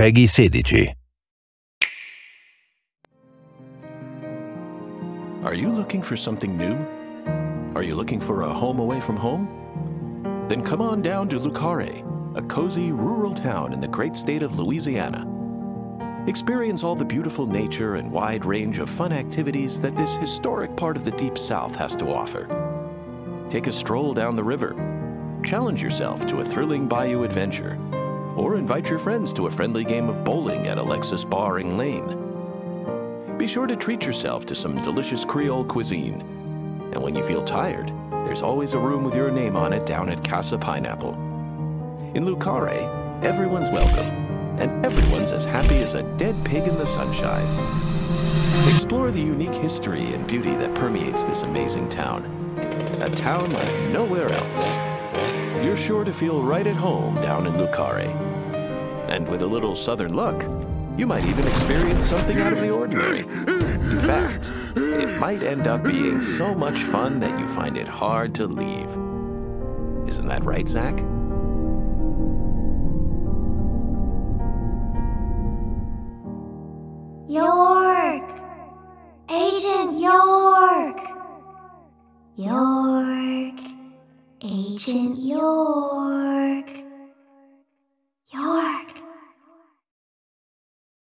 PEGI 16. Are you looking for something new? Are you looking for a home away from home? Then come on down to Lucare, a cozy rural town in the great state of Louisiana. Experience all the beautiful nature and wide range of fun activities that this historic part of the Deep South has to offer. Take a stroll down the river, challenge yourself to a thrilling bayou adventure, or invite your friends to a friendly game of bowling at Alexis Barring Lane. Be sure to treat yourself to some delicious Creole cuisine. And when you feel tired, there's always a room with your name on it down at Casa Pineapple. In Lucare, everyone's welcome, and everyone's as happy as a dead pig in the sunshine. Explore the unique history and beauty that permeates this amazing town. A town like nowhere else. You're sure to feel right at home down in Lucare. And with a little southern luck, you might even experience something out of the ordinary. In fact, it might end up being so much fun that you find it hard to leave. Isn't that right, Zach? York! Agent York! York! Agent York!